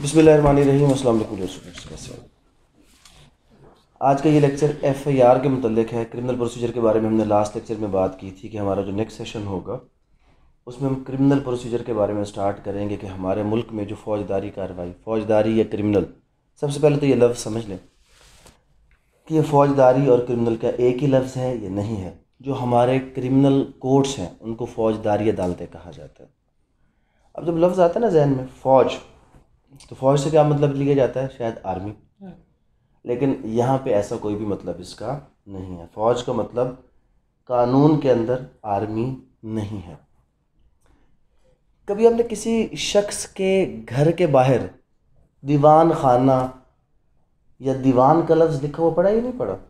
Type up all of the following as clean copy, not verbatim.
बिस्मिल्लाहिर्रहमानिर्रहीम। अस्सलाम वालेकुम स्टूडेंट्स, कैसे हो? आज का ये लेक्चर FIR के मुतल्लिक है। क्रिमिनल प्रोसीजर के बारे में हमने लास्ट लेक्चर में बात की थी कि हमारा जो नेक्स्ट सेशन होगा उसमें हम क्रिमिनल प्रोसीजर के बारे में स्टार्ट करेंगे कि हमारे मुल्क में जो फ़ौजदारी कार्रवाई, फ़ौजदारी या क्रिमिनल, सबसे पहले तो ये लफ्ज़ समझ लें कि ये फ़ौजदारी और क्रिमिनल का एक ही लफ्ज़ है, ये नहीं है। जो हमारे क्रिमिनल कोर्ट्स हैं उनको फ़ौजदारी अदालतें कहा जाता है। अब जब लफ्ज़ आता है ना जहन में फ़ौज, तो फ़ौज से क्या मतलब लिया जाता है? शायद आर्मी, लेकिन यहाँ पे ऐसा कोई भी मतलब इसका नहीं है। फ़ौज का मतलब कानून के अंदर आर्मी नहीं है। कभी हमने किसी शख्स के घर के बाहर दीवान खाना या दीवान का लफ्ज़ लिखा हुआ पढ़ा या नहीं पढ़ा?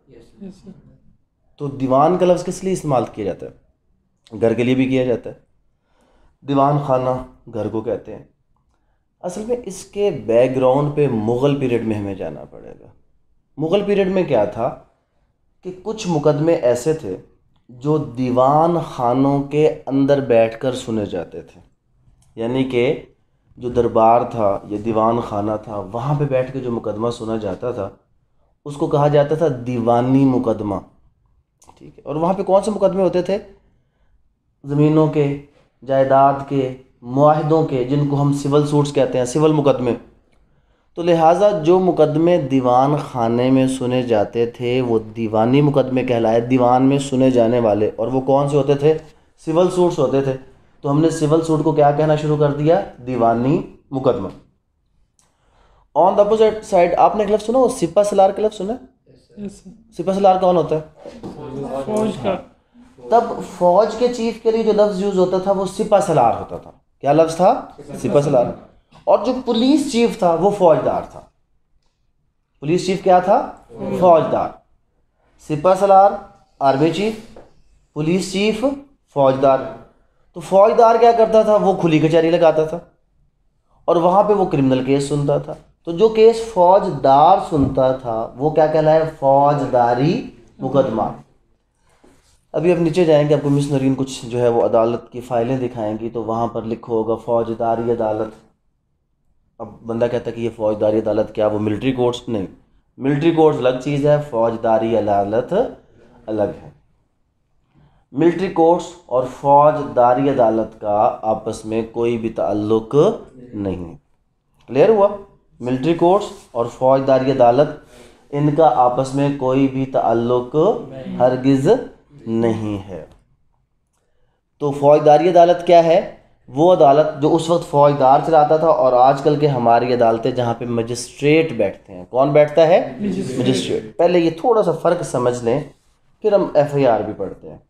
तो दीवान का लफ्ज़ किस लिए इस्तेमाल किया जाता है? घर के लिए भी किया जाता है। दीवान खाना घर को कहते हैं। असल में इसके बैकग्राउंड पे मुग़ल पीरियड में हमें जाना पड़ेगा। मुग़ल पीरियड में क्या था कि कुछ मुकदमे ऐसे थे जो दीवान खानों के अंदर बैठकर सुने जाते थे, यानी कि जो दरबार था या दीवान खाना था वहाँ पे बैठ के जो मुकदमा सुना जाता था उसको कहा जाता था दीवानी मुकदमा। ठीक है। और वहाँ पे कौन से मुकदमे होते थे? ज़मीनों के, जायदाद के, मुआहदों के, जिनको हम सिविल सूट्स कहते हैं, सिविल मुकदमे। तो लिहाजा जो मुकदमे दीवान खाने में सुने जाते थे वो दीवानी मुकदमे कहलाए, दीवान में सुने जाने वाले। और वो कौन से होते थे? सिविल सूट्स होते थे। तो हमने सिविल सूट को क्या कहना शुरू कर दिया? दीवानी मुकदमा। ऑन द अपोजिट साइड आपने एक लफ्ज़ सुना, वो सिपा सलार का लफ्ज़ सुना? सिपा सलार कौन होता है? फौज का। तब फौज के चीफ के लिए जो लफ्ज़ यूज़ होता था वो सिपा सलार होता था। क्या लफ्ज़ था? सिपा सलार। और जो पुलिस चीफ था वो फौजदार था। पुलिस चीफ क्या था? फौजदार। सिपा सलार आर्मी चीफ, पुलिस चीफ फौजदार। तो फौजदार क्या करता था? वो खुली कचहरी लगाता था और वहाँ पे वो क्रिमिनल केस सुनता था। तो जो केस फौजदार सुनता था वो क्या कहलाए? फौजदारी मुकदमा। अभी अब नीचे जाएंगे, आपको मिस नरीन कुछ जो है वो अदालत की फ़ाइलें दिखाएंगी, तो वहाँ पर लिखा होगा फौजदारी अदालत। अब बंदा कहता है कि ये फ़ौजदारी अदालत क्या? वो मिलिट्री कोर्ट्स? नहीं, मिलिट्री कोर्ट्स अलग चीज़ है, फ़ौजदारी अदालत अलग है। मिलिट्री कोर्ट्स और फ़ौजदारी अदालत का आपस में कोई भी ताल्लुक नहीं। क्लियर हुआ? मिलिट्री कोर्ट्स और फ़ौजदारी अदालत, इनका आपस में कोई भी ताल्लुक हरगिज़ नहीं है। तो फ़ौजदारी अदालत क्या है? वो अदालत जो उस वक्त फ़ौजदार चलाता था, और आजकल के हमारी अदालतें जहाँ पे मजिस्ट्रेट बैठते हैं। कौन बैठता है? मजिस्ट्रेट। पहले ये थोड़ा सा फ़र्क समझ लें, फिर हम FIR भी पढ़ते हैं।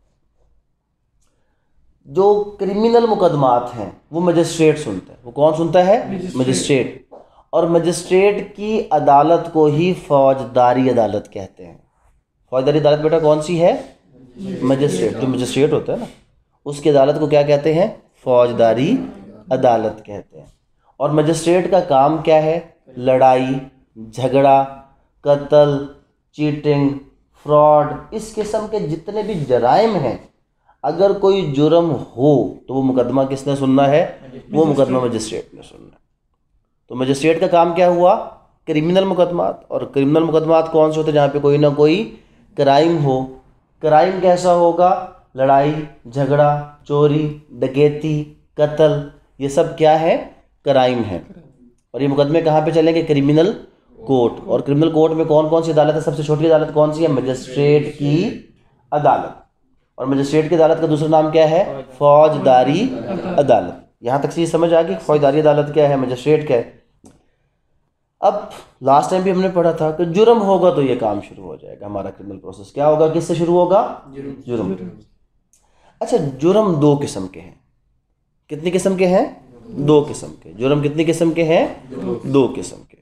जो क्रिमिनल मुकदमात हैं वो मजिस्ट्रेट सुनता है। वो कौन सुनता है? मजिस्ट्रेट। और मजिस्ट्रेट की अदालत को ही फ़ौजदारी अदालत कहते हैं। फ़ौजदारी अदालत बेटा कौन सी है? मजिस्ट्रेट। जो मजिस्ट्रेट होता है ना उसकी अदालत को क्या कहते हैं? फ़ौजदारी अदालत कहते हैं। और मजिस्ट्रेट का काम क्या है? लड़ाई झगड़ा, कत्ल, चीटिंग, फ्रॉड, इस किस्म के जितने भी जराइम हैं, अगर कोई जुर्म हो तो वो मुकदमा किसने सुनना है? वो मुकदमा मजिस्ट्रेट ने सुनना है। तो मजिस्ट्रेट का काम क्या हुआ? क्रिमिनल मुकदमात। और क्रिमिनल मुकदमात कौन से होते हैं? जहाँ पे कोई ना कोई क्राइम हो। क्राइम कैसा होगा? लड़ाई झगड़ा, चोरी, डकैती, कत्ल, ये सब क्या है? क्राइम है। और ये मुकदमे कहाँ पे चलेंगे? Criminal court. और क्रिमिनल कोर्ट में कौन कौन सी अदालत है? सबसे छोटी अदालत कौन सी है? मजिस्ट्रेट की अदालत। और मजिस्ट्रेट की अदालत का दूसरा नाम क्या है? फौजदारी अदालत। यहाँ तक चीज़ समझ आ गई? फौजदारी अदालत क्या है, मजिस्ट्रेट क्या है। अब लास्ट टाइम भी हमने पढ़ा था कि जुर्म होगा तो ये काम शुरू हो जाएगा। हमारा क्रिमिनल प्रोसेस क्या होगा? किससे शुरू होगा? जुर्म। अच्छा, जुर्म दो किस्म के हैं। कितनी किस्म के हैं? दो किस्म के। जुर्म कितनी किस्म के हैं? दो किस्म के।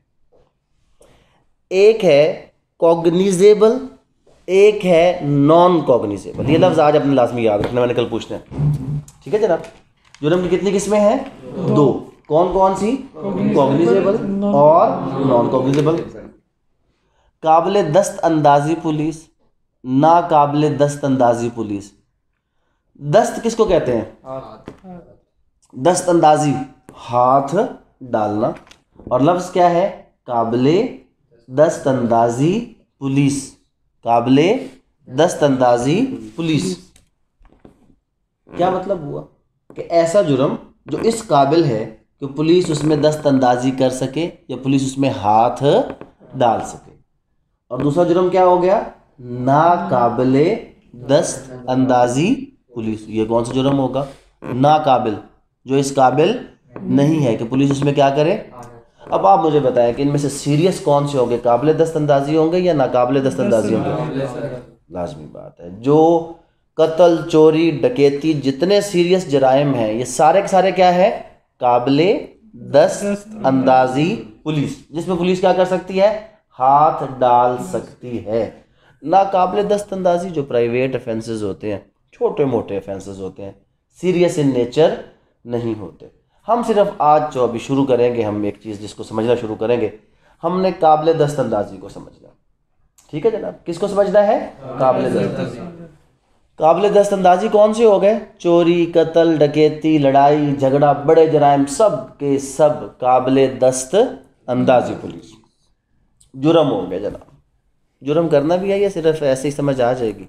एक है कॉग्निजेबल, एक है नॉन कॉग्निजेबल। ये लफ्ज़ आज अपने लाजमी याद रखना, मैंने कल पूछना है। ठीक है जनाब? जुर्म की कितनी किस्में हैं? दो। कौन कौन सी? कॉग्निजेबल और नॉन कॉग्निजेबल। काबिल दस्त अंदाजी पुलिस, ना काबिल दस्त अंदाजी पुलिस। दस्त किसको कहते हैं? दस्त अंदाजी हाथ डालना, और लफ्ज़ क्या है? काबिले दस्तंदाजी पुलिस। काबिले दस्तंदाजी पुलिस। क्या मतलब हुआ कि ऐसा जुर्म जो इस काबिल है कि पुलिस उसमें दस्तंदाजी कर सके या पुलिस उसमें हाथ डाल सके। और दूसरा जुर्म क्या हो गया? नाकाबिले दस्तंदाजी पुलिस। ये कौन सा जुर्म होगा? नाकाबिल, जो इस काबिल नहीं है कि पुलिस उसमें क्या करे। अब आप मुझे बताएं कि इनमें से सीरियस कौन से होंगे? काबिले दस्तंदाजी होंगे या नाकाबिले दस्तंदाजी होंगे? लाजमी बात है। जो कत्ल, चोरी, डकैती, जितने सीरियस जराइम हैं, ये सारे के सारे क्या है? काबिले दस्तंदाजी पुलिस, जिसमें पुलिस क्या कर सकती है? हाथ डाल सकती है। नाकाबिले दस्तंदाजी जो प्राइवेट ऑफेंसेस होते हैं, छोटे मोटे ऑफेंसेस होते हैं, सीरियस इन नेचर नहीं होते। हम सिर्फ आज जो अभी शुरू करेंगे, हम एक चीज़ जिसको समझना शुरू करेंगे, हमने काबिले दस्तंदाजी को समझना। ठीक है जनाब, किसको समझना है? काबिले दस्तंदाजी। काबिले दस्तंदाजी कौन से हो गए? चोरी, कत्ल, डकैती, लड़ाई झगड़ा, बड़े जराइम, सब के सब काबिले दस्तंदाजी पुलिस जुर्म हो गए जनाब। जुर्म करना भी है या सिर्फ ऐसे ही समझ आ जाएगी?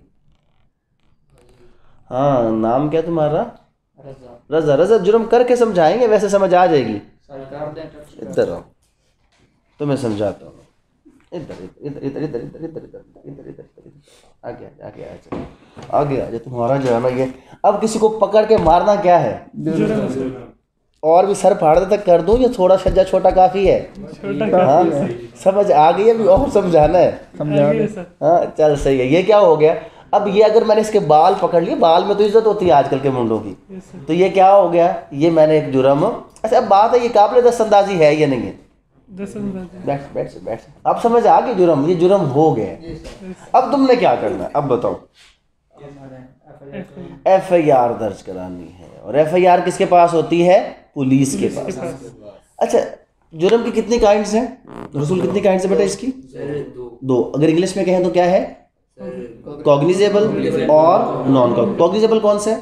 हाँ, नाम क्या तुम्हारा? रजा। रजा, जुर्म करके समझाएंगे, वैसे समझ आ जाएगी। इधर आओ, तुम्हें समझाता हूँ। इधर इधर इधर इधर इधर इधर इधर इधर इधर आगे आगे आगे आगे। तुम्हारा जो है ना ये, अब किसी को पकड़ के मारना क्या है? और भी सर फाड़ तक कर दूं या थोड़ा सज्जा छोटा काफी है? हाँ, समझ आ गई है? और समझाना है? हाँ चल सही है। ये क्या हो गया? अब ये अगर मैंने इसके बाल पकड़ लिए, बाल में तो इज्जत होती है आजकल के मुंडों की, तो ये क्या हो गया? ये मैंने एक जुर्म। अच्छा अब बात है, ये काबिले दस्तंदाजी है या नहीं है? बैठ। अब समझ आ गई जुर्म, ये जुर्म हो गए। अब तुमने क्या करना है? अब बताओ। FIR दर्ज करानी है। और FIR किसके पास होती है? पुलिस के पास। अच्छा, जुर्म की कितनी काइंड्स हैं रसूल? कितनी काइंड्स है बेटा इसकी? दो। अगर इंग्लिश में कहें तो क्या है? कॉग्निजेबल और नॉन कॉग्निजेबल। कौन से?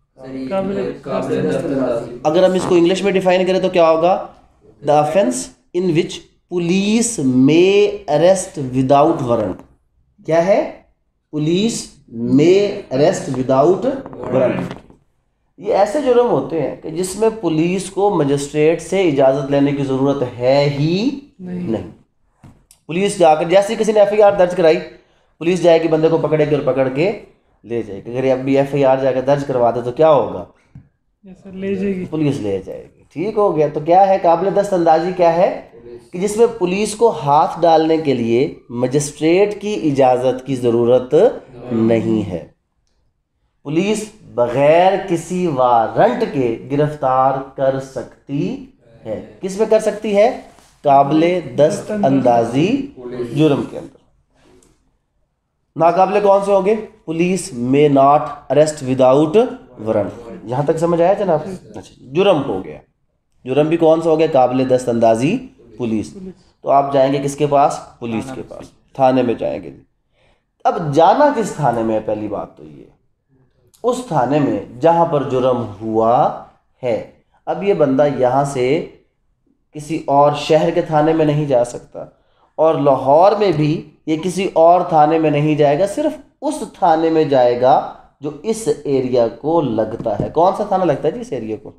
अगर हम इसको इंग्लिश में डिफाइन करें तो क्या होगा? The offence in which police may arrest without warrant. क्या है? Police may arrest without warrant. ये ऐसे जुर्म होते हैं कि जिसमें पुलिस को मजिस्ट्रेट से इजाज़त लेने की ज़रूरत है ही नहीं। पुलिस जाकर, जैसे किसी ने FIR दर्ज कराई, पुलिस जाएगी, बंदे को पकड़ेगी और पकड़ के ले जाएगी। अगर अभी FIR जाकर दर्ज करवा दे तो क्या होगा? ले जाएगी, पुलिस ले जाएगी। ठीक हो गया। तो क्या है काबिले दस्तंदाजी? क्या है कि जिसमें पुलिस को हाथ डालने के लिए मजिस्ट्रेट की इजाज़त की ज़रूरत नहीं है। पुलिस बगैर किसी वारंट के गिरफ्तार कर सकती है। किस में कर सकती है? काबिले दस्तंदाजी जुर्म के अंदर। नाकाबिले कौन से होंगे? Police may not arrest without warrant. यहाँ तक समझ आया जनाब? अच्छा, जुर्म हो गया। जुर्म भी कौन सा हो गया? काबिले दस्तंदाजी पुलिस। तो आप जाएंगे किसके पास? पुलिस के पास, थाने में जाएंगे। अब जाना किस थाने में है? पहली बात तो ये, उस थाने में जहाँ पर जुर्म हुआ है। अब ये बंदा यहाँ से किसी और शहर के थाने में नहीं जा सकता, और लाहौर में भी ये किसी और थाने में नहीं जाएगा, सिर्फ उस थाने में जाएगा जो इस एरिया को लगता है। कौन सा थाना लगता है जी इस एरिया को?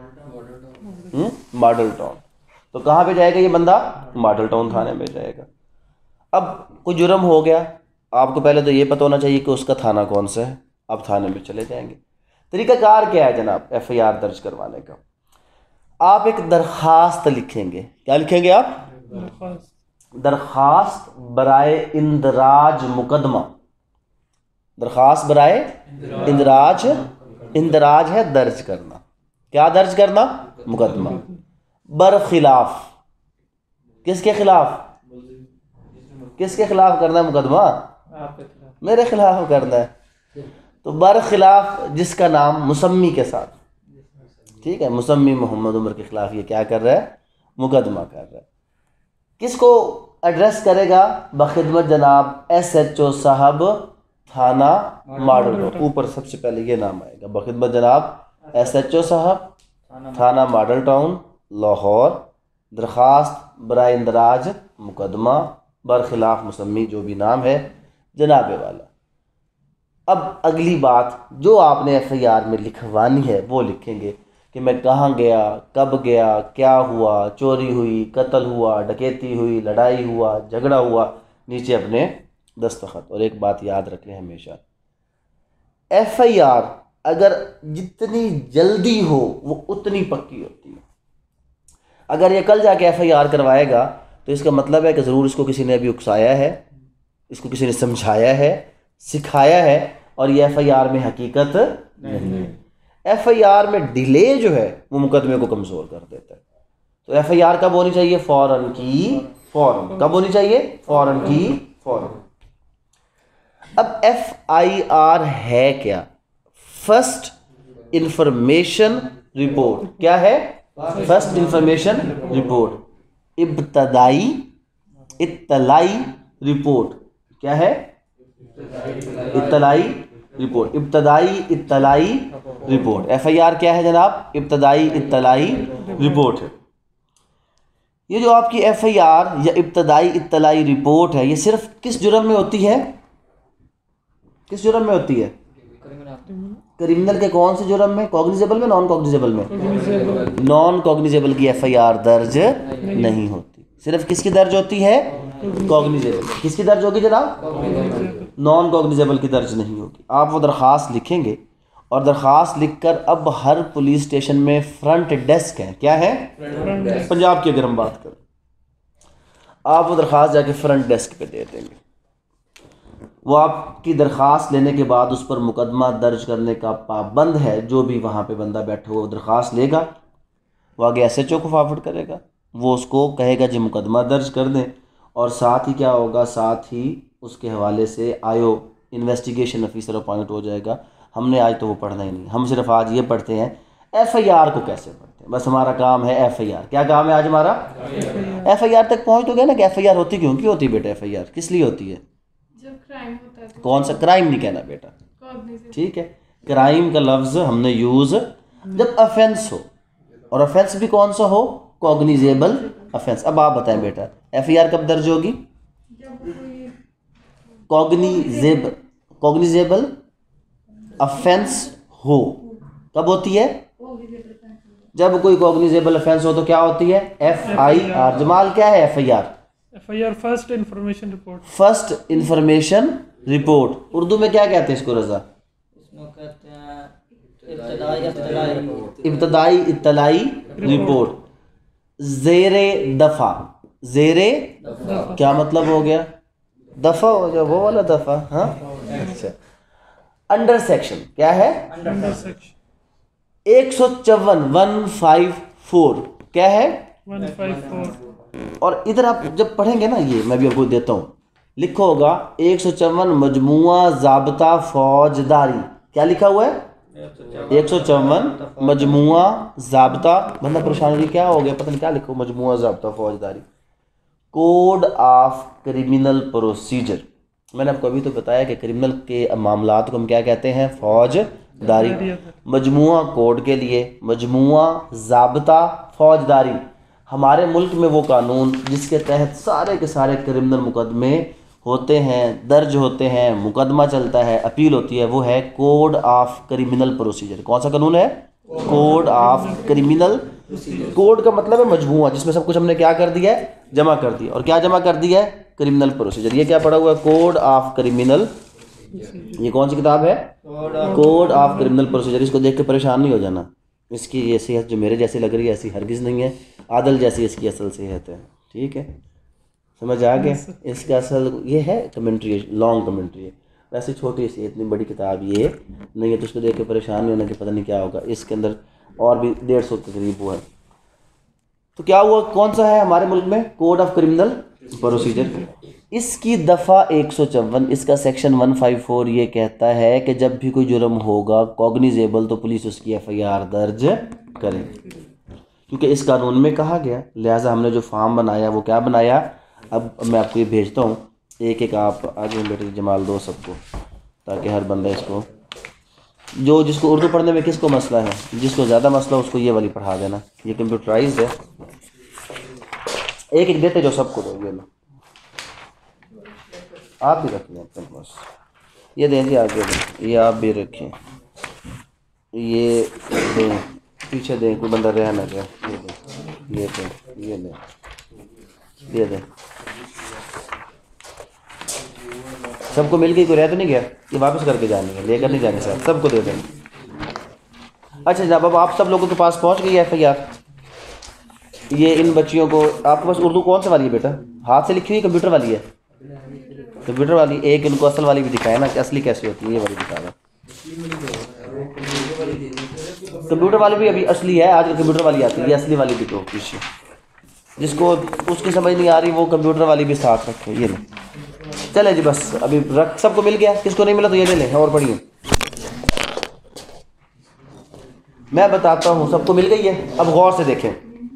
Model town. तो कहाँ पे जाएगा ये बंदा? मॉडल टाउन थाने में जाएगा। अब कोई जुर्म हो गया, आपको पहले तो ये पता होना चाहिए कि उसका थाना कौन सा है। अब थाने में चले जाएंगे। तरीकाकार क्या है जनाब FIR दर्ज करवाने का? आप एक दरखास्त लिखेंगे। क्या लिखेंगे आप? दरखास्त बराए इंदराज मुकदमा। दरखास्त बराए इंदराज। इंदराज है दर्ज करना। क्या दर्ज करना? मुकदमा। बरखिलाफ। किसके खिलाफ? किसके खिलाफ करना है मुकदमा? मेरे खिलाफ करना है। तो बरखिलाफ जिसका नाम मुसम्मी के साथ, ठीक है, मुसम्मी मोहम्मद उमर के खिलाफ ये क्या कर रहा है? मुकदमा कर रहा है। किसको एड्रेस करेगा? बखिदमत जनाब SHO साहब थाना मॉडल टाउन। ऊपर सबसे पहले ये नाम आएगा, बखिदमत जनाब SHO साहब थाना मॉडल टाउन लाहौर दरख्वास्त बराए इंदराज मुकदमा बरखिलाफ मुसम्मी, जो भी नाम है जनाबे वाला। अब अगली बात जो आपने एफआईआर में लिखवानी है वो लिखेंगे कि मैं कहाँ गया, कब गया, क्या हुआ, चोरी हुई, कत्ल हुआ, डकैती हुई, लड़ाई हुआ, झगड़ा हुआ, नीचे अपने दस्तखत। और एक बात याद रखें हमेशा, एफआईआर अगर जितनी जल्दी हो वो उतनी पक्की होती है। अगर ये कल जाके एफआईआर करवाएगा तो इसका मतलब है कि ज़रूर इसको किसी ने अभी उकसाया है, इसको किसी ने समझाया है, सिखाया है, और ये एफआईआर में हकीकत नहीं है। एफआईआर में डिले जो है वो मुकदमे को कमज़ोर कर देता है। तो एफआईआर कब होनी चाहिए? फ़ौरन की फ़ौरन। कब होनी चाहिए? फ़ौरन की फ़ौरन। अब एफआईआर है क्या? First information report. क्या है? फर्स्ट इंफॉर्मेशन रिपोर्ट, इब्तदाई इत्तलाई रिपोर्ट। क्या है? इत्तलाई रिपोर्ट, इब्तदाई इत्तलाई रिपोर्ट। एफआईआर क्या है जनाब? इब्तदाई इत्तलाई रिपोर्ट है। ये जो आपकी एफआईआर या इब्तदाई इत्तलाई रिपोर्ट है, ये सिर्फ किस जुर्म में होती है? किस जुर्म में होती है? क्रिमिनल के कौन से जुर्म में? कॉग्निजेबल में, नॉन कॉग्निजेबल में? नॉन कॉग्निजेबल की एफआईआर दर्ज नहीं होती। सिर्फ किसकी दर्ज होती है? कॉग्निजेबल। किसकी दर्ज होगी जनाब? नॉन कॉग्निजेबल की दर्ज नहीं होगी। आप वो दरख्वास्त लिखेंगे और दरख्वास्त लिखकर अब हर पुलिस स्टेशन में फ्रंट डेस्क है। क्या है? पंजाब की अगर हम बात करें, आप वो दरख्वास्त जाके फ्रंट डेस्क पे दे देंगे। वो आपकी दरख्वास्त लेने के बाद उस पर मुकदमा दर्ज करने का पाबंद है। जो भी वहाँ पे बंदा बैठा हुआ दरख्वास्त लेगा, वो आगे एसएचओ को फॉरवर्ड करेगा, वो उसको कहेगा जी मुकदमा दर्ज कर दें। और साथ ही क्या होगा, साथ ही उसके हवाले से आयो इन्वेस्टिगेशन ऑफिसर अपॉइंट हो जाएगा। हमने आज तो वो पढ़ना ही नहीं, हम सिर्फ आज ये पढ़ते हैं एफआईआर को कैसे पढ़ते हैं। बस हमारा काम है एफआईआर। क्या काम है आज हमारा? एफआईआर तक पहुँच तो गए ना कि एफआईआर होती क्यों? क्यों होती है बेटा एफआईआर? किस लिए होती है? जब क्राइम होता है। कौन सा क्राइम? नहीं कहना बेटा, ठीक है। क्राइम का लफ्ज़ हमने यूज़ जब ऑफेंस हो, और ऑफेंस भी कौन सा हो? Cognizable offence. अब आप बताएं बेटा एफआईआर कब दर्ज होगी? कॉग्निजेबल ऑफेंस हो। कब होती है? जब कोई कॉग्निजेबल ऑफेंस हो तो क्या होती है? एफआईआर। जमाल क्या है FIR? FIR first information report. First information report. Urdu में क्या कहते हैं इसको रजा? इसमें कहते हैं इब्तदाई इत्तलाई रिपोर्ट। ज़ेरे दफ़ा। ज़ेरे क्या मतलब हो गया? दफ़ा हो गया, वो वाला दफ़ा। हाँ अच्छा। अंडर सेक्शन क्या है? अंडर सेक्शन 154 क्या है? 154। और इधर आप जब पढ़ेंगे ना, ये मैं भी आपको देता हूँ, लिखो होगा 154 मजमुआ ज़ाब्ता फौजदारी। क्या लिखा हुआ है? 154 मजमुआ ज़ाब्ता। मतलब परेशान हुई क्या हो गया, पता नहीं क्या लिखो, मजमुआ ज़ाब्ता फौजदारी, कोड ऑफ क्रिमिनल प्रोसीजर। मैंने आपको अभी तो बताया कि क्रिमिनल के मामलात को हम क्या कहते हैं? फौजदारी। मजमुआ कोड के लिए मजमुआ ज़ाब्ता फौजदारी। हमारे मुल्क में वो कानून जिसके तहत सारे के सारे क्रिमिनल मुकदमे होते हैं, दर्ज होते हैं, मुकदमा चलता है, अपील होती है, वो है कोड ऑफ क्रिमिनल प्रोसीजर। कौन सा कानून है? Code of criminal. कोड का मतलब है मजमुआ, जिसमें सब कुछ हमने क्या कर दिया है? जमा कर दिया। और क्या जमा कर दिया है? Criminal procedure. ये क्या पढ़ा हुआ है? Code of criminal. ये कौन सी किताब है? Code of criminal procedure. इसको देख के परेशान नहीं हो जाना, इसकी ये सेहत जो मेरे जैसी लग रही है ऐसी हरगिज़ नहीं है, आदल जैसी इसकी असल सेहत है। ठीक है, समझ आ गया? इसका असल ये है कमेंट्री है, लॉन्ग कमेंट्री है। वैसे छोटी सी इतनी बड़ी किताब ये नहीं है, तो उसको देख के परेशान नहीं होना कि पता नहीं क्या होगा। इसके अंदर और भी 150 के करीब हुआ है। तो क्या हुआ? कौन सा है हमारे मुल्क में? Code of criminal procedure. इसकी दफ़ा 154, इसका सेक्शन 154 ये कहता है कि जब भी कोई जुर्म होगा कॉग्निजेबल तो पुलिस उसकी एफआईआर दर्ज करे, क्योंकि इस कानून में कहा गया। लिहाजा हमने जो फॉर्म बनाया वो क्या बनाया? अब मैं आपको ये भेजता हूँ, एक एक आप आगे बेटे जमाल दो सबको, ताकि हर बंदा इसको, जो जिसको उर्दू पढ़ने में किसको मसला है, जिसको ज़्यादा मसला उसको ये वाली पढ़ा देना। ये कंप्यूटराइज्ड है। एक एक देते जो सबको दो, ये लो आप भी रख लें अपने पास, ये दें जी आगे दें, ये आप भी रखें, ये दें पीछे दें, कोई बंदा रह ना जाए, ये दें, ये दें, ये लें, ये दें, सबको मिल गई, कोई रह तो नहीं गया, ये वापस करके जानी है, लेकर नहीं जाने साहब, सबको दे देंगे। अच्छा जनाब अब आप सब लोगों के पास पहुंच गई है FIR। ये इन बच्चियों को, आपके पास उर्दू कौन सी वाली है बेटा, हाथ से लिखी हुई कंप्यूटर वाली है? कंप्यूटर वाली, एक इनको असल वाली भी दिखाया ना कि असली कैसी होती है, ये वाली दिखा रहा। कंप्यूटर वाली भी अभी असली है, आजकल कंप्यूटर वाली आती है, ये असली वाली भी दो पीछे, जिसको उसकी समझ नहीं आ रही वो कंप्यूटर वाली भी साथ रखे, ये ले। चले जी बस अभी रख, सबको मिल गया, किसको नहीं मिला तो ये ले लें और पढ़िए। मैं बताता हूँ, सबको मिल गई है, अब गौर से देखें।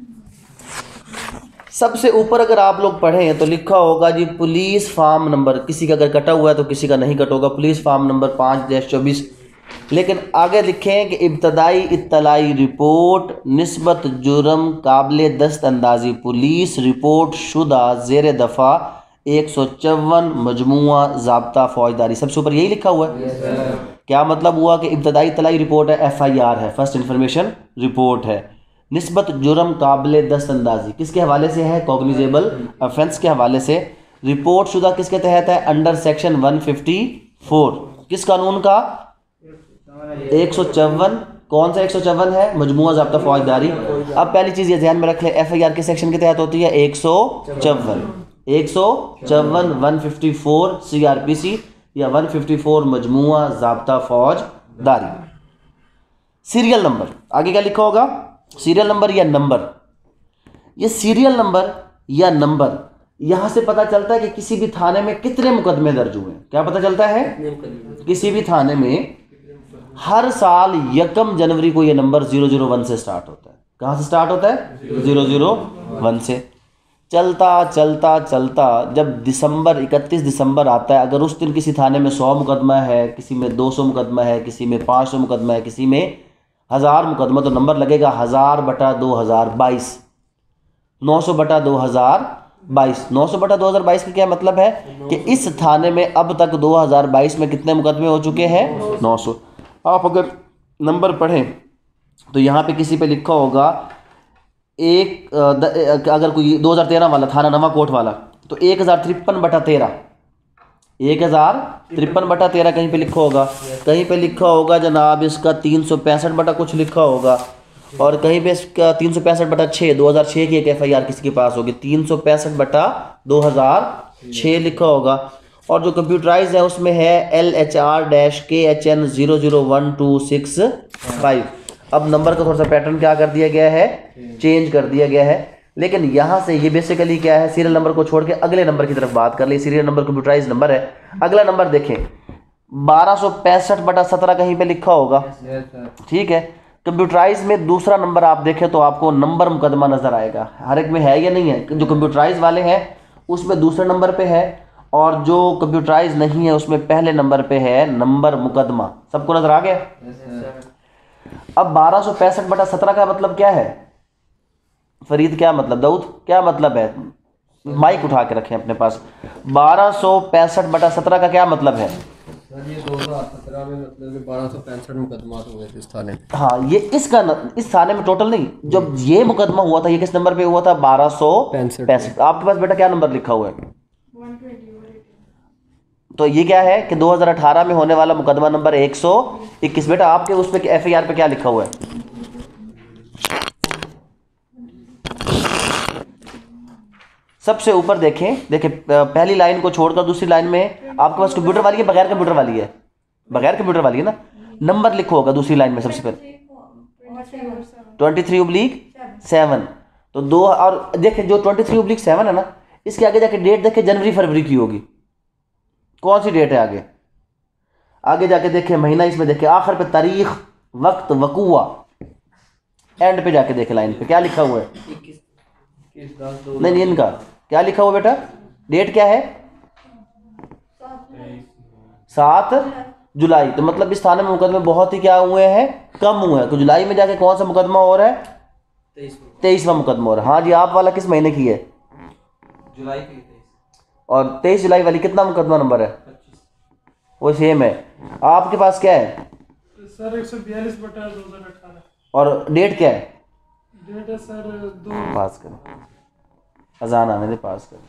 सबसे ऊपर अगर आप लोग पढ़ें तो लिखा होगा जी पुलिस फार्म नंबर, किसी का अगर कटा हुआ है तो किसी का नहीं कटा होगा, पुलिस फार्म नंबर 5-24, लेकिन आगे लिखें कि इब्तदाई इत्तलाई रिपोर्ट निस्बत जुर्म काबिले दस्त अंदाजी पुलिस रिपोर्ट शुदा ज़ेर दफ़ा 154 मजमुआ ज़ाब्ता फौजदारी, सबसे ऊपर यही लिखा हुआ है। क्या मतलब हुआ कि इब्तदाई इत्तलाई रिपोर्ट है, FIR है, फर्स्ट इन्फॉर्मेशन रिपोर्ट है, निस्बत जुर्म काबिले दस्त अंदाजी किसके हवाले से है, कॉग्निजेबल ऑफेंस के हवाले से, रिपोर्ट शुदा किसके तहत है, अंडर सेक्शन 154 किस कानून का, 154, कौन सा 154 है, मजमुआ ज़ाब्ता फौजदारी। अब पहली चीज़ ये ध्यान में रख लें, FIR के सेक्शन के तहत होती है 154, 154 CRPC या 154 मजमुआ ज़ाब्ता फौजदारी। सीरियल नंबर, आगे क्या लिखा होगा, सीरियल नंबर या नंबर, ये सीरियल नंबर या नंबर यहाँ से पता चलता है कि किसी भी थाने में कितने मुकदमे दर्ज हुए हैं। क्या पता चलता है, किसी भी थाने में हर साल 1 जनवरी को ये नंबर 001 से स्टार्ट होता है। कहाँ से स्टार्ट होता है, 001 से। चलता चलता चलता जब 31 दिसंबर आता है, अगर उस दिन किसी थाने में 100 मुकदमा है, किसी में 200 मुकदमा है, किसी में 500 मुकदमा है, किसी में 1000 मुकदमा, तो नंबर लगेगा 1000/2022, 900/2022। 900/2022 का क्या मतलब है कि इस थाने में अब तक 2022 में कितने मुकदमे हो चुके हैं, 900। आप अगर नंबर पढ़ें तो यहाँ पे किसी पे लिखा होगा अगर कोई 2013 वाला थाना नवाकोट वाला तो 1053/13, 1053/13 कहीं पे लिखा होगा, कहीं पे लिखा होगा जनाब इसका 365 बटा कुछ लिखा होगा, और कहीं पे इसका 365/6, 2006 की एक FIR किसी के पास होगी, 365/2006 लिखा होगा। और जो कंप्यूटराइज है उसमें है LHR-KHN 001265। अब नंबर का थोड़ा सा पैटर्न क्या कर दिया गया है, चेंज कर दिया गया है। लेकिन यहाँ से ये बेसिकली क्या है, सीरियल नंबर को छोड़ के अगले नंबर की तरफ बात कर ली। सीरियल नंबर कंप्यूटराइज नंबर है। अगला नंबर देखें 1265/17 कहीं पे लिखा होगा, ठीक है। कंप्यूटराइज में दूसरा नंबर आप देखें तो आपको नंबर मुकदमा नजर आएगा। हर एक में है या नहीं है, जो कंप्यूटराइज वाले हैं उसमें दूसरे नंबर पे है, और जो कंप्यूटराइज नहीं है उसमें पहले नंबर पे है नंबर मुकदमा। सबको नजर आ गया। अब 1265/17 का मतलब क्या है, फरीद क्या मतलब, दाऊद क्या मतलब है, माइक उठा के रखें अपने पास। 1265/17 का क्या मतलब है, ये 2017 में मतलब 1265 मुकदमा हुए थे इस थाने में। हाँ, ये इस थाने में टोटल नहीं, जब ये मुकदमा हुआ था ये किस नंबर पे हुआ था, 1265। आपके पास बेटा क्या नंबर लिखा हुआ है, 120। तो ये क्या है कि 2018 में होने वाला मुकदमा नंबर 121। बेटा आपके उस पे FIR पे क्या लिखा हुआ है, सबसे ऊपर देखें पहली लाइन को छोड़कर दूसरी लाइन में आपके पास कंप्यूटर वाली है, बगैर कंप्यूटर वाली है, बगैर कंप्यूटर वाली है ना, नंबर लिखो होगा दूसरी लाइन में सबसे पहले 23/7। तो दो, और देखें जो 23/7 है ना, इसके आगे जाके डेट देखें जनवरी फरवरी की होगी। कौन सी डेट है आगे, आगे जाके देखें महीना, इसमें देखें आखिर पे तारीख, वक्त, वकूआ, एंड पे जाके देखें लाइन पे क्या लिखा हुआ है। नहीं, इनका क्या लिखा हुआ बेटा, डेट क्या है, 7 जुलाई। तो मतलब इस थाने में मुकदमे बहुत ही क्या हुए हैं, कम हुए हैं। तो जुलाई में जाके कौन सा मुकदमा हो रहा है, 23वां मुकदमा हो रहा है। हाँ जी, आप वाला किस महीने की है, जुलाई की 23। और 23 जुलाई वाली कितना मुकदमा नंबर है? 25। वो सेम है। आपके पास क्या है सर 142/2018। और डेट क्या है? डेट है सर 2। पास करें, अजान आने दे, पास करें।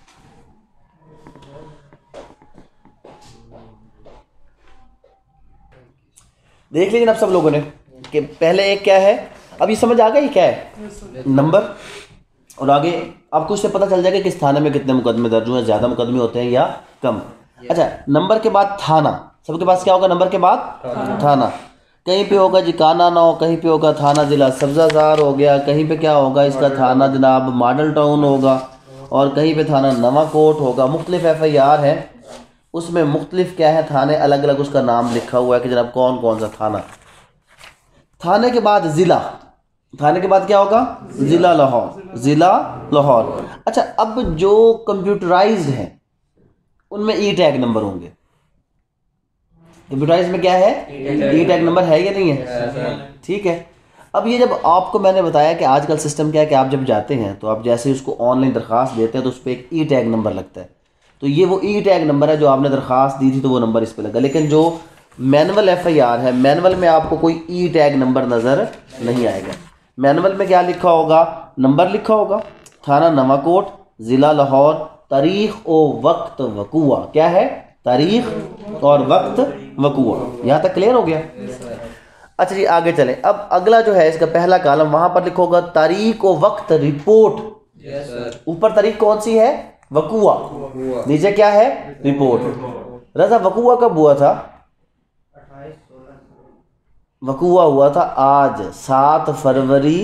देख लीजिए अब सब लोगों ने कि पहले एक क्या है, अब ये समझ आ गया ये क्या है? नंबर। और आगे आपको उससे पता चल जाएगा कि किस थाने में कितने मुकदमे दर्ज हुए हैं, ज़्यादा मुकदमे होते हैं या कम। अच्छा, नंबर के बाद थाना, सबके पास क्या होगा? नंबर के बाद थाना। कहीं पे होगा जी काना नौ, कहीं पे होगा थाना ज़िला सब्ज़ाज़ार हो गया, कहीं पे क्या होगा इसका थाना जनाब मॉडल टाउन होगा, और कहीं पे थाना नवाकोट होगा। मुख्तलिफ FIR है, उसमें मुख्तलिफ क्या है थाने, अलग अलग उसका नाम लिखा हुआ है कि जनाब कौन कौन सा थाना। थाने के बाद ज़िला, थाने के बाद क्या होगा? ज़िला लाहौर, ज़िला लाहौर। अच्छा, अब जो कंप्यूटराइज्ड हैं उनमें ई टैग नंबर होंगे। कंप्यूटराइज में क्या है? ई टैग नंबर है या नहीं है? ठीक है। अब ये जब आपको मैंने बताया कि आजकल सिस्टम क्या है कि आप जब जाते हैं तो आप जैसे उसको ऑनलाइन दरख्वास्त देते हैं तो उस पर एक ई टैग नंबर लगता है। तो ये वो ई टैग नंबर है जो आपने दरख्वास्त दी थी तो वो नंबर इस पे लगा। लेकिन जो मैनुअल FIR है, मैनुअल में आपको कोई ई टैग नंबर नज़र नहीं आएगा। मैनुअल में क्या लिखा होगा? नंबर लिखा होगा, थाना नवाकोट, ज़िला लाहौर, तारीख़ व वक्त वक़ुआ। क्या है? तारीख़ और वक्त वक़ुआ। यहाँ तक क्लियर हो गया? अच्छा जी, आगे चलें। अब अगला जो है इसका पहला कॉलम, वहाँ पर लिखा होगा तारीख़ व वक्त रिपोर्ट। ऊपर तारीख़ कौन सी है? वक़ुआ। नीचे क्या है? रिपोर्ट। रज़ा वक़ुआ कब हुआ था? वक़ुआ हुआ था आज 7 फरवरी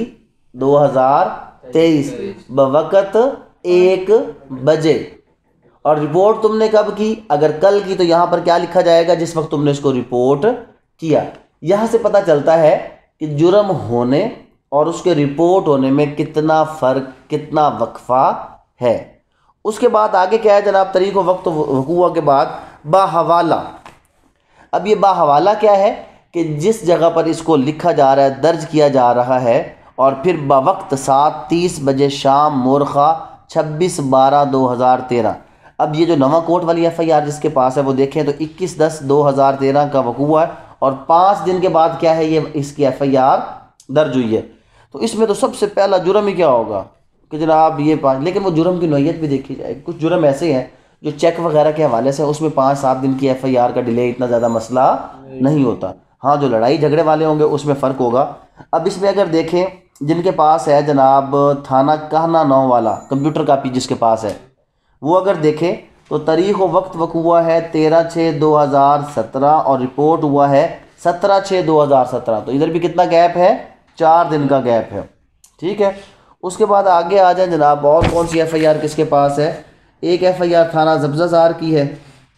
2023 बवक़्त 1 बजे। और रिपोर्ट तुमने कब की? अगर कल की तो यहाँ पर क्या लिखा जाएगा? जिस वक्त तुमने इसको रिपोर्ट किया। यहाँ से पता चलता है कि जुर्म होने और उसके रिपोर्ट होने में कितना फ़र्क, कितना वक्फा है। उसके बाद आगे क्या है जनाब? तारीख़ व वक्त वक़ुआ के बाद बाहवाला। अब ये बाहवाला क्या है कि जिस जगह पर इसको लिखा जा रहा है, दर्ज किया जा रहा है, और फिर बवक्त 7:30 बजे शाम मोरखा 26/12/2013। अब ये जो नवाकोट वाली FIR जिसके पास है वो देखें तो 21/10/2013 का वक़ुआ है, और 5 दिन के बाद क्या है ये इसकी FIR दर्ज हुई है। तो इसमें तो सबसे पहला जुर्म ही क्या होगा कि जनाब ये 5, लेकिन वो जुर्म की नौइयत भी देखी जाएगी। कुछ जुर्म ऐसे हैं जो चेक वगैरह के हवाले से, उसमें 5-7 दिन की FIR का डिले इतना ज़्यादा मसला नहीं होता। हाँ, जो लड़ाई झगड़े वाले होंगे उसमें फ़र्क होगा। अब इसमें अगर देखें जिनके पास है जनाब थाना कहना 9 वाला कंप्यूटर कापी जिसके पास है, वो अगर देखें तो तारीख़ व वक्त वक़ुआ है 13/6/2017 और रिपोर्ट हुआ है 17/6/2017। तो इधर भी कितना गैप है? 4 दिन का गैप है। ठीक है। उसके बाद आगे आ जाए जनाब, और कौन सी FIR किसके पास है? एक FIR थाना सब्ज़ाज़ार की है।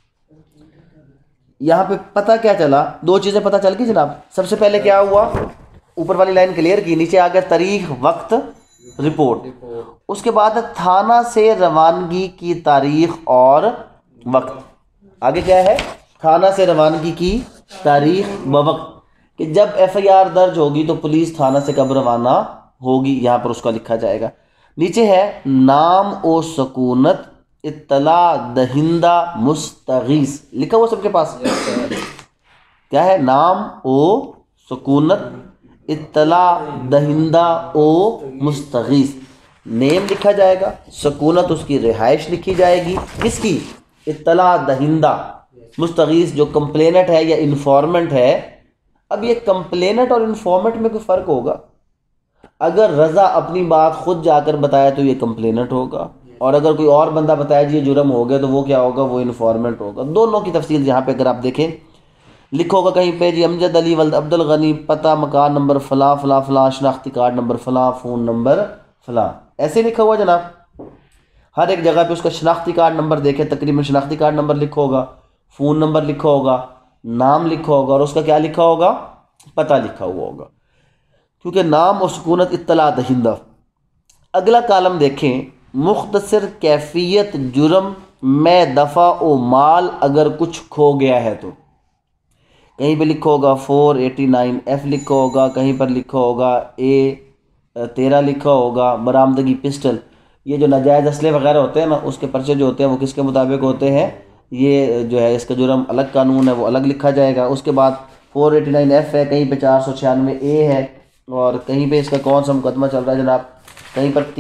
यहाँ पे पता क्या चला? 2 चीज़ें पता चल गई जनाब। सबसे पहले क्या हुआ? ऊपर वाली लाइन क्लियर की, नीचे आ गया तारीख़ वक्त रिपोर्ट। उसके बाद थाना से रवानगी की तारीख़ और वक्त। आगे क्या है? थाना से रवानगी की तारीख़ व वक्त, कि जब FIR दर्ज होगी तो पुलिस थाना से कब रवाना होगी, यहाँ पर उसका लिखा जाएगा। नीचे है नाम ओ सकूनत इत्तला दहिंदा मुस्तगीस, लिखा हुआ सबके पास। क्या है? नाम ओ सकूनत इत्तला दहिंदा ओ मुस्तगीस। नेम लिखा जाएगा, सकूनत उसकी रिहाइश लिखी जाएगी। किसकी? इत्तला दहिंदा। मुस्तगीस जो कंप्लेनेंट है या इन्फॉर्मेंट है। अब ये कंप्लेनेंट और इन्फॉर्मेंट में कोई फ़र्क होगा? अगर रज़ा अपनी बात खुद जाकर बताया तो ये कंप्लेनेंट होगा, और अगर कोई और बंदा बताया जी ये जुर्म हो गया तो वो क्या होगा? वो इन्फॉर्मेंट होगा। दोनों की तफसील यहाँ पे अगर आप देखें लिखा होगा कहीं पे जी अमजद अली वल्द अब्दुल गनी, पता मकान नंबर फ़लाँ फ़लाँ फ़लाँ, शनाख्ती कार्ड नंबर फ़लाँ, फ़ोन नंबर फ़लाँ, ऐसे लिखा हुआ जनाब। हर एक जगह पे उसका शनाख्ती कार्ड नंबर देखें, तकरीबन शनाख्ती कार्ड नंबर लिखा होगा, फ़ोन नंबर लिखा होगा, नाम लिखा होगा, और उसका क्या लिखा होगा? पता लिखा हुआ होगा, क्योंकि नाम और सुकूनत इत्तला दहिंदा। अगला कॉलम देखें, मुख्तसर कैफियत जुर्म में दफ़ा ओ माल अगर कुछ खो गया है तो कहीं पे लिखा होगा 489F लिखा होगा, कहीं पर लिखा होगा A13 लिखा होगा, बरामदगी पिस्टल। ये जो नाजायज़ असले वगैरह होते हैं ना, उसके पर्चे जो होते हैं वो किसके मुताबिक होते हैं, ये जो है इसका जुर्म अलग कानून है वो अलग लिखा जाएगा। उसके बाद 489F है, कहीं पे 496A है, और कहीं पे इसका कौन सा मुकदमा चल रहा है जनाब, कहीं पर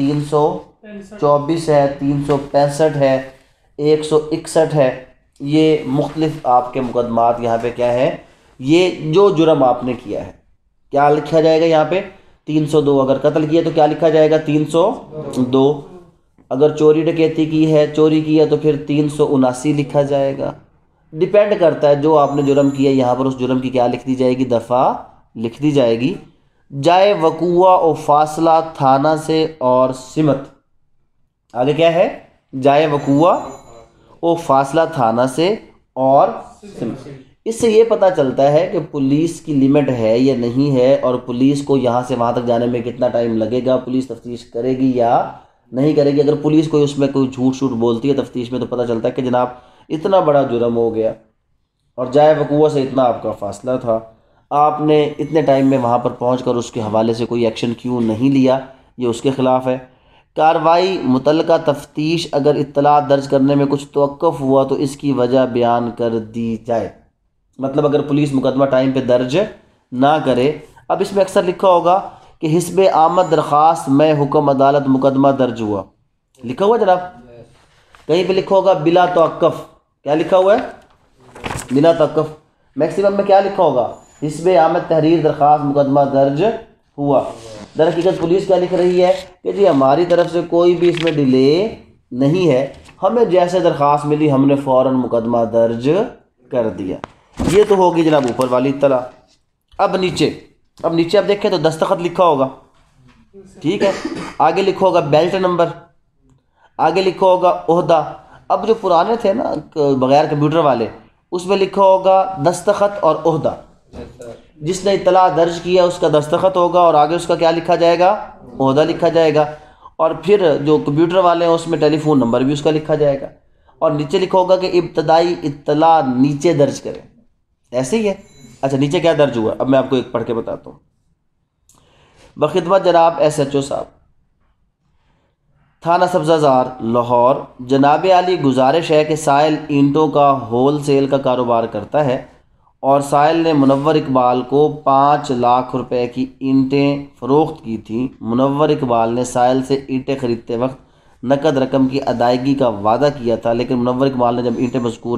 324 है, 365 है, 161 है। ये मुख्तलिफ आपके मुकदमात यहाँ पे क्या है, ये जो जुर्म आपने किया है क्या लिखा जाएगा यहाँ पे 302। अगर कत्ल किया तो क्या लिखा जाएगा 302। अगर चोरी डकैती की है, चोरी की है, तो फिर 379 लिखा जाएगा। डिपेंड करता है जो आपने जुर्म किया, यहाँ पर उस जुर्म की क्या लिख दी जाएगी, दफ़ा लिख दी जाएगी। जाए वकूआ और फासला थाना से और सिमत, आगे क्या है, जाए वकूआ और फासला थाना से और सिमत। इससे ये पता चलता है कि पुलिस की लिमिट है या नहीं है, और पुलिस को यहाँ से वहाँ तक जाने में कितना टाइम लगेगा, पुलिस तफ्तीश करेगी या नहीं करेगी। अगर पुलिस कोई उसमें कोई झूठ शूठ बोलती है तफ्तीश में, तो पता चलता है कि जनाब इतना बड़ा जुर्म हो गया और जाए वकूआ से इतना आपका फासला था, आपने इतने टाइम में वहाँ पर पहुँच कर उसके हवाले से कोई एक्शन क्यों नहीं लिया, ये उसके ख़िलाफ़ है। कार्रवाई मुतल्लिका तफ्तीश अगर इत्तला दर्ज करने में कुछ तवक्कुफ़ हुआ तो इसकी वजह बयान कर दी जाए। मतलब अगर पुलिस मुकदमा टाइम पे दर्ज ना करे, अब इसमें अक्सर लिखा होगा कि हिस्ब आमद दरख्वास्त में हुक्म अदालत मुकदमा दर्ज हुआ, लिखा हुआ जनाब, कहीं पे लिखा होगा बिला तवक्कुफ़, क्या लिखा हुआ है, बिला तवक्कुफ़। मैक्सिमम में क्या लिखा होगा, हिस्ब आमद तहरीर दरख्वास्त मुकदमा दर्ज हुआ। दर हकीकत पुलिस क्या लिख रही है कि जी हमारी तरफ से कोई भी इसमें डिले नहीं है, हमें जैसे दरख्वास्त मिली हमने फ़ौरन मुकदमा दर्ज कर दिया। ये तो होगी जनाब ऊपर वाली इत्तला। अब नीचे आप देखें तो दस्तखत लिखा होगा, ठीक है, आगे लिखा होगा बेल्ट नंबर, आगे लिखा होगा ओहदा। अब जो पुराने थे ना बगैर कंप्यूटर वाले, उसमें लिखा होगा दस्तखत और ओहदा। जिसने इत्तला दर्ज किया उसका दस्तखत होगा और आगे उसका क्या लिखा जाएगा, ओहदा लिखा जाएगा। और फिर जो कंप्यूटर वाले हैं उसमें टेलीफोन नंबर भी उसका लिखा जाएगा, और नीचे लिखा होगा कि इब्तदाई इत्तला नीचे दर्ज करें। ऐसे ही है। अच्छा, नीचे क्या दर्ज हुआ, अब मैं आपको एक पढ़ के बताता हूँ। बखिदमत जनाब SHO साहब, थाना सब्ज़ाज़ार लाहौर, जनाब आली गुजारिश है कि साहिल ईंटों का होल सेल का कारोबार करता है और साहिल ने मुनव्वर इकबाल को 5 लाख रुपए की ईंटें फ़रोख्त की थी। मुनव्वर इकबाल ने साहिल से ईंटें ख़रीदते वक्त नकद रकम की अदायगी का वादा किया था, लेकिन मुनव्वर इकबाल ने जब ईंटें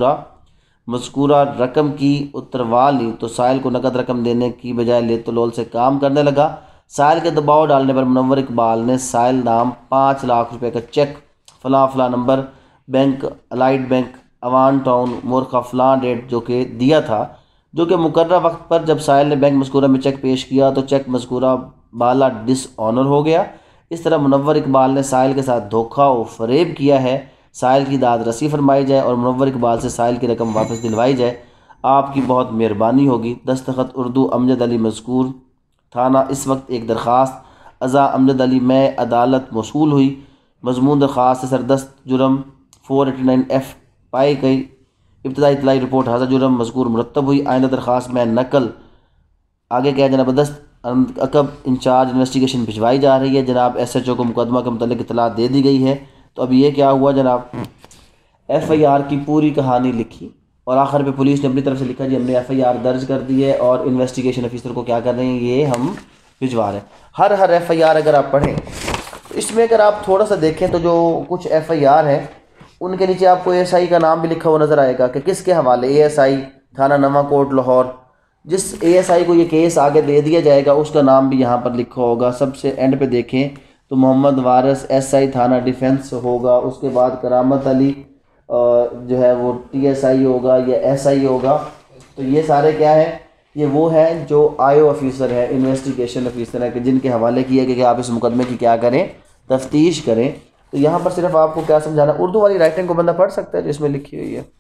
मज़कूरा रकम की उतरवा ली तो साहिल को नकद रकम देने की बजाय लेतो लोल से काम करने लगा। साहिल के दबाव डालने पर मुनव्वर इकबाल ने साहिल नाम 5 लाख रुपए का चेक फ़लाँ number bank allied bank Awan town मोरखा फ़लाँ डेट जो कि दिया था, जो कि मुकर्रर वक्त पर जब साहिल ने बैंक मज़कूरा में चेक पेश किया तो चेक मज़कूरा बाला डिसऑनर हो गया। इस तरह मुनव्वर इकबाल ने साहिल के साथ धोखा और फ़रेब किया है। साहिल की दाद रसी फरमाई जाए और मुनव्वर इकबाल से साहिल की रकम वापस दिलवाई जाए, आपकी बहुत मेहरबानी होगी। दस्तखत उर्दू अमजद अली मज़कूर थाना। इस वक्त एक दरख्वास्त अज़ा अमजद अली में अदालत मौसूल हुई। मज़मून दरख्वास्त से सरदस्त जुर्म 489F पाई गई। इब्तदाई इतलाई रिपोर्ट हाज़ा जुर्म मज़कूर मुरतब हुई। आइंदा दरख्वास्त में नकल आगे क्या जनाबदस्त अकब इंचार्ज इन्वेस्टिगेशन भिजवाई जा रही है। जनाब SHO को मुकदमा के मुतालिक इतला दे दी गई है। तो अब ये क्या हुआ जनाब, FIR की पूरी कहानी लिखी और आखिर पे पुलिस ने अपनी तरफ से लिखा जी हमने FIR दर्ज कर दी है और इन्वेस्टिगेशन ऑफिसर को क्या कर रहे हैं, ये हम भिजवा रहे हैं। हर FIR अगर आप पढ़ें तो इसमें अगर आप थोड़ा सा देखें तो जो कुछ FIR है उनके नीचे आपको ASI का नाम भी लिखा हुआ नज़र आएगा कि किसके हवाले, ASI थाना नवाकोट लाहौर। जिस ASI को ये केस आगे दे दिया जाएगा उसका नाम भी यहाँ पर लिखा होगा। सबसे एंड पे देखें तो मोहम्मद वारिस SI थाना डिफेंस होगा। उसके बाद करामत अली जो है वो TSI होगा या SI होगा। तो ये सारे क्या है, ये वो हैं जो IO ऑफिसर है, इन्वेस्टिगेशन ऑफिसर है, कि जिनके हवाले किया गया कि आप इस मुकदमे की क्या करें, तफ्तीश करें। तो यहाँ पर सिर्फ आपको क्या समझाना, उर्दू वाली राइटिंग को बंदा पढ़ सकता है जिसमें लिखी हुई है।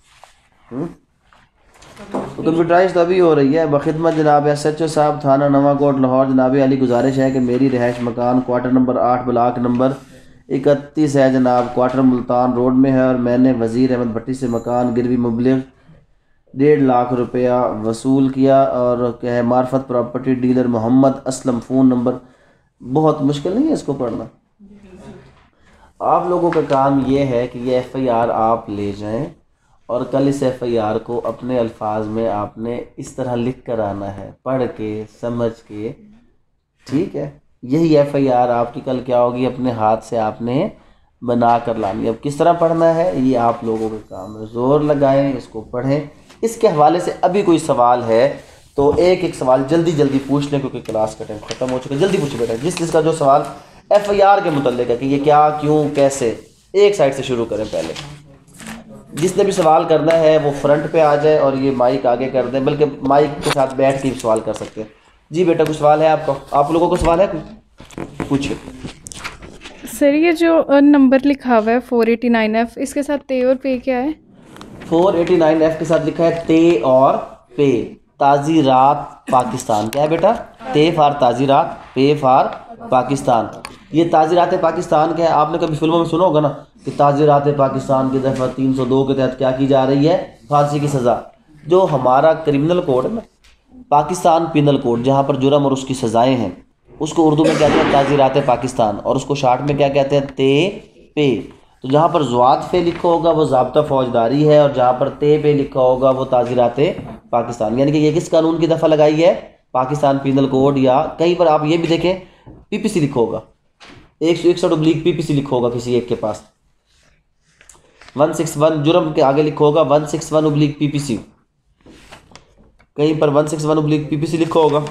तो कंप्यूटराइज तो अभी हो रही है। बखिदमत जनाब SHO साहब थाना नवाकोट लाहौर, जनाब अली गुजारिश है कि मेरी रहायश मकान क्वार्टर नंबर 8 ब्लॉक नंबर 31 है जनाब, क्वार्टर मुल्तान रोड में है और मैंने वज़ीर अहमद भट्टी से मकान गिरवी मुबलिग 1.5 लाख रुपया वसूल किया। और क्या है, मार्फत property dealer Mohammad Aslam, phone number, बहुत मुश्किल नहीं है इसको पढ़ना। आप लोगों का काम ये है कि ये FIR आप ले जाएं और कल इस FIR को अपने अल्फाज में आपने इस तरह लिख कर आना है, पढ़ के समझ के, ठीक है। यही FIR आपकी कल क्या होगी, अपने हाथ से आपने बना कर लानी। अब किस तरह पढ़ना है ये आप लोगों का काम है, ज़ोर लगाएं, इसको पढ़ें। इसके हवाले से अभी कोई सवाल है तो एक एक सवाल जल्दी जल्दी पूछ लें, क्योंकि क्लास का टाइम ख़त्म हो चुका है। जल्दी पूछे बेटा, जिसका जो सवाल FIR के मुतल्लिक़ है कि ये क्या, क्यों, कैसे, एक साइड से शुरू करें। पहले जिसने भी सवाल करना है वो फ्रंट पे आ जाए और ये माइक आगे कर दें, बल्कि माइक के साथ बैठ के भी सवाल कर सकते हैं। जी बेटा, कुछ सवाल है आपका? आप लोगों को सवाल है कुछ? पूछिए। सर ये जो नंबर लिखा हुआ है 489F, इसके साथ ते और पे क्या है? 489F के साथ लिखा है ते और पे, ताज़ीरात पाकिस्तान। क्या है बेटा? ते फार ताज़ीरात, पे फार पाकिस्तान। ये ताज़ीरात पाकिस्तान क्या है? आपने कभी फिल्मों में सुना होगा ना कि ताज़ीरात पाकिस्तान की दफ़ा 302 के तहत क्या की जा रही है? फांसी की सज़ा। जो हमारा क्रिमिनल कोड है ना, पाकिस्तान पिनल कोड, जहाँ पर जुर्म और उसकी सज़ाएँ हैं, उसको उर्दू में कहते हैं ताज़ीरात पाकिस्तान, और उसको शार्ट में क्या कहते हैं? ते पे। तो जहाँ पर ज़वाद पे लिखा होगा वो ज़ाब्ता फ़ौजदारी है, और जहाँ पर ते पे लिखा होगा वो ताज़ीरात पाकिस्तान। यानी कि ये किस कानून की दफ़ा लगाई है? Pakistan penal code. या कहीं पर आप ये भी देखें PPC लिखा होगा, 161 PPC लिखा होगा किसी एक के पास, 161 जुर्म के आगे लिखा होगा 161 PPC, कहीं पर 161 PPC लिखा होगा,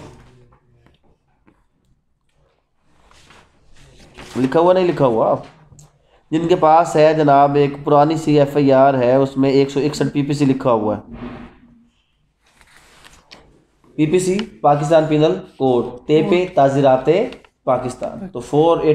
लिखा हुआ नहीं लिखा हुआ? जिनके पास है जनाब एक पुरानी सी FIR है, उसमें 161 PPC लिखा हुआ है। PPC पाकिस्तान पिनल कोड, ते पे ताज़ीरात पाकिस्तान। तो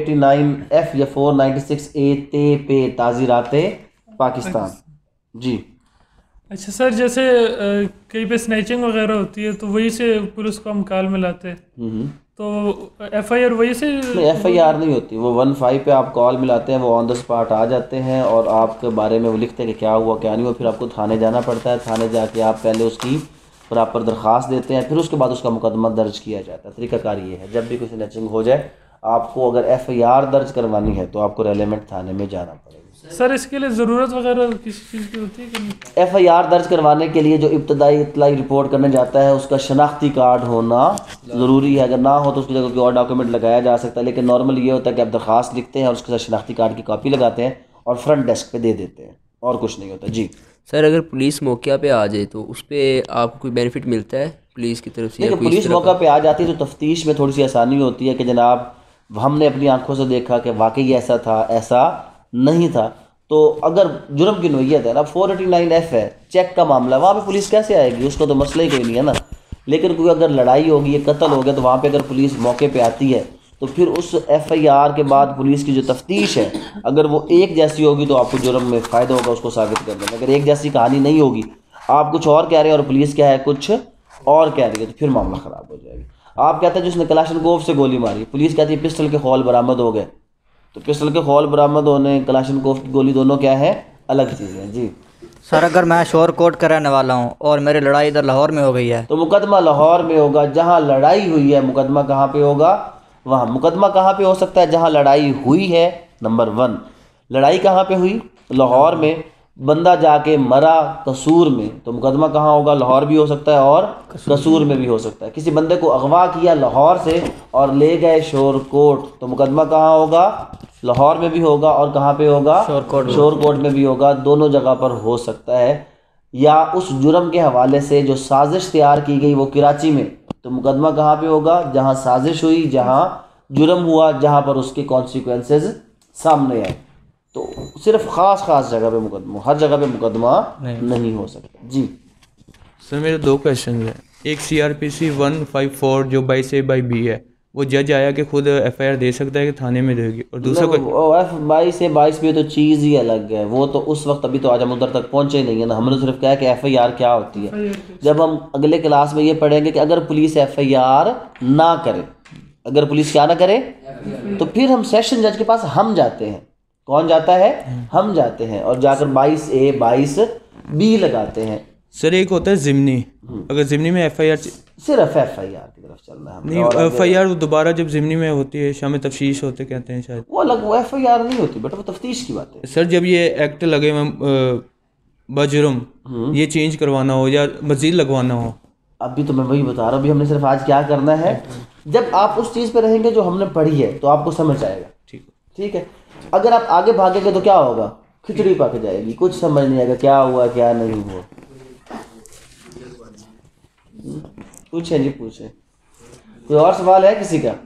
489F या 496A ते पे ताज़ीरात पाकिस्तान। जी अच्छा सर, जैसे कहीं पे स्नैचिंग वगैरह होती है तो वही से पुलिस को हम कॉल मिलाते हैं, तो FIR वही से? नहीं, FIR नहीं होती, वो 15 पे आप कॉल मिलाते हैं, वो ऑन द स्पॉट आ जाते हैं और आपके बारे में वो लिखते हैं कि क्या हुआ क्या नहीं हुआ। फिर आपको थाने जाना पड़ता है, थाने जाके आप पहले उसकी प्रॉपर दरख्वास्त देते हैं, फिर उसके बाद उसका मुकदमा दर्ज किया जाता है। तरीक़ाकार ये है, जब भी कोई स्नैचिंग हो जाए आपको अगर FIR दर्ज करवानी है तो आपको रेलेवेंट थाने में जाना पड़ेगा। सर इसके लिए ज़रूरत वगैरह किसी चीज़ की होती है कि नहीं? FIR दर्ज करवाने के लिए जो इब्तदाई इत्तलाई रिपोर्ट करने जाता है उसका शनाख्ती कार्ड होना ज़रूरी है। अगर ना हो तो उसकी जगह कोई और डॉक्यूमेंट लगाया जा सकता है, लेकिन नॉर्मल ये होता है कि आप दरख्वास्त लिखते हैं और उसके साथ शनाख्ती कार्ड की कॉपी लगाते हैं और फ्रंट डेस्क पे दे देते हैं, और कुछ नहीं होता। जी सर, अगर पुलिस मौके पे आ जाए तो उस पर आपको कोई बेनिफिट मिलता है पुलिस की तरफ से? देखिए, पुलिस मौका पे आ जाती है तो तफ्तीश में थोड़ी सी आसानी होती है कि जनाब हमने अपनी आंखों से देखा कि वाकई ऐसा था, ऐसा नहीं था। तो अगर जुर्म की नोयत है ना, 489F है, चेक का मामला, वहाँ पे पुलिस कैसे आएगी? उसका तो मसला ही कोई नहीं है ना। लेकिन कोई अगर लड़ाई होगी या कत्ल हो गया तो वहाँ पे अगर पुलिस मौके पे आती है तो फिर उस FIR के बाद पुलिस की जो तफ्तीश है, अगर वो एक जैसी होगी तो आपको जुर्म में फ़ायदा होगा उसको साबित करने में। अगर एक जैसी कहानी नहीं होगी, आप कुछ और कह रहे हैं और पुलिस क्या है कुछ और कह रही है, तो फिर मामला ख़राब हो जाएगा। आप कहते हैं जिसने कलाशनकोव से गोली मारी, पुलिस कहती है पिस्टल के खौल बरामद हो गए, तो पिस्टल के खौल बरामद होने, कलाशनकोव की गोली, दोनों क्या है? अलग चीज़ें हैं। जी सर, अगर मैं शोर कोट का रहने वाला हूँ और मेरी लड़ाई इधर लाहौर में हो गई है तो मुकदमा लाहौर में होगा। जहाँ लड़ाई हुई है मुकदमा कहाँ पे होगा? वहाँ। मुकदमा कहाँ पे हो सकता है? जहाँ लड़ाई हुई है, नंबर 1। लड़ाई कहाँ पे हुई? लाहौर में। बंदा जाके मरा कसूर में, तो मुकदमा कहाँ होगा? लाहौर भी हो सकता है और कसूर में भी हो सकता है। किसी बंदे को अगवा किया लाहौर से और ले गए शोरकोट, तो मुकदमा कहाँ होगा? लाहौर में भी होगा और कहाँ पे होगा? शोरकोट में भी होगा। दोनों जगह पर हो सकता है। या उस जुर्म के हवाले से जो साजिश तैयार की गई वो कराची में, तो मुकदमा कहाँ पे होगा? जहाँ साजिश हुई, जहाँ जुर्म हुआ, जहाँ पर उसके कॉन्सिक्वेंसेस सामने आए। तो सिर्फ ख़ास जगह पे मुकदमा, हर जगह पे मुकदमा नहीं हो सकता। जी सर, मेरे 2 क्वेश्चन हैं। एक CRPC 154 जो 22A/B है, वो जज आया कि खुद FIR दे सकता है कि थाने में देगी, और दूसरा F22 से 22 तो चीज़ ही अलग है। वो तो उस वक्त अभी तो आज हम उधर तक पहुँचे नहीं है ना। हमने सिर्फ कहा कि FIR क्या होती है। जब हम अगले क्लास में ये पढ़ेंगे कि अगर पुलिस FIR ना करे, अगर पुलिस क्या ना करे, तो फिर हम सेशन जज के पास हम जाते हैं। कौन जाता है? हम जाते हैं और जाकर 22A 22B लगाते हैं। सर एक होता है ज़िमनी, अगर ज़िमनी में FIR सिर्फ FIR की तरफ चलना है नहीं, FIR दोबारा जब ज़िमनी में होती है शाम तफ्तीश होते कहते हैं शायद, वो अलग, वो FIR नहीं होती बेटा, वो तफ्तीश की बात है। सर जब ये एक्ट लगे बजुर्म, ये चेंज करवाना हो या मज़ीद लगवाना हो। अभी तो मैं वही बता रहा हूँ, अभी हमने सिर्फ आज क्या करना है, जब आप उस चीज़ पे रहेंगे जो हमने पढ़ी है तो आपको समझ आएगा। ठीक है, अगर आप आगे भागेंगे तो क्या होगा, खिचड़ी पक जाएगी, कुछ समझ नहीं आएगा क्या हुआ क्या नहीं हुआ। पूछे जी पूछे, कोई और सवाल है किसी का?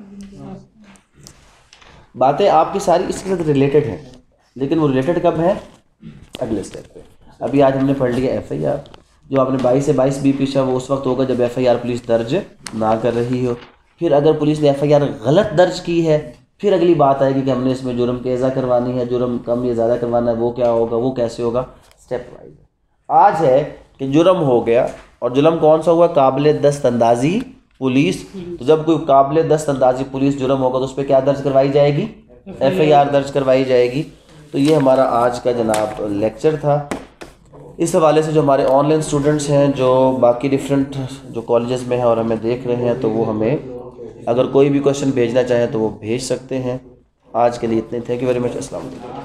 बातें आपकी सारी इसके साथ रिलेटेड हैं, लेकिन वो रिलेटेड कब है, अगले स्टेप पे। अभी आज हमने पढ़ लिया FIR, जो आपने 22 से 22B पूछा वो उस वक्त होगा जब FIR पुलिस दर्ज ना कर रही हो। फिर अगर पुलिस ने FIR गलत दर्ज की है, फिर अगली बात आएगी कि हमने इसमें जुर्म की एजा करवानी है, जुर्म कम या ज़्यादा करवाना है, वो क्या होगा, वो कैसे होगा, स्टेप वाइज। आज है कि जुर्म हो गया, और जुर्म कौन सा हुआ, काबिल दस्तअंदाजी पुलिस। तो जब कोई काबिल दस्तअंदाजी पुलिस जुर्म होगा तो उस पर क्या दर्ज करवाई जाएगी, FIR दर्ज करवाई जाएगी। तो ये हमारा आज का जनाब लेक्चर था। इस हवाले से जो हमारे ऑनलाइन स्टूडेंट्स हैं जो बाकी डिफरेंट जो कॉलेजेस में हैं और हमें देख रहे हैं, तो वो हमें अगर कोई भी क्वेश्चन भेजना चाहें तो वो भेज सकते हैं। आज के लिए इतने, थैंक यू वेरी मच, अस्सलाम वालेकुम।